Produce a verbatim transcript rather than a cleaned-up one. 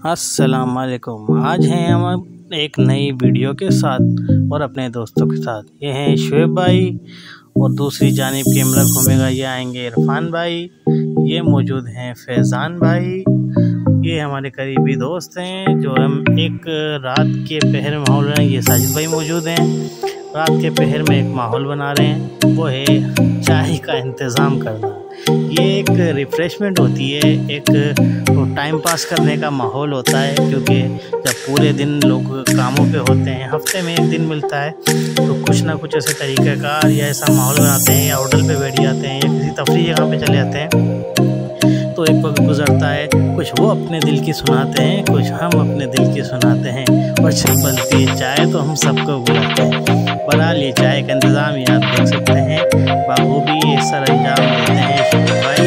अस्सलाम वालेकुम। आज हैं हम एक नई वीडियो के साथ और अपने दोस्तों के साथ। ये हैं शुएब भाई और दूसरी जानिब कैमरा घूमेगा, ये आएंगे इरफान भाई। ये मौजूद हैं फैज़ान भाई। ये हमारे करीबी दोस्त हैं जो हम एक रात के पहर माहौल में, ये साजिद भाई मौजूद हैं। रात के पहर में एक माहौल बना रहे हैं, वो है चाय का इंतज़ाम करना। ये एक रिफ़्रेशमेंट होती है, एक तो टाइम पास करने का माहौल होता है, क्योंकि जब पूरे दिन लोग कामों पे होते हैं, हफ्ते में एक दिन मिलता है, तो कुछ ना कुछ ऐसे तरीक़ाकार या ऐसा माहौल बनाते हैं या होटल पे बैठ जाते हैं या किसी तफरीह जगह पे चले जाते हैं। तो एक वक्त गुजरता है, कुछ वो अपने दिल की सुनाते हैं, कुछ हम अपने दिल की सुनाते हैं, और जब बनती है चाय तो हम सबको बुलाते हैं। बना लिए चाय का इंतज़ाम, ये आप देख सकते हैं, बाबू भी सर अंजाम देते हैं।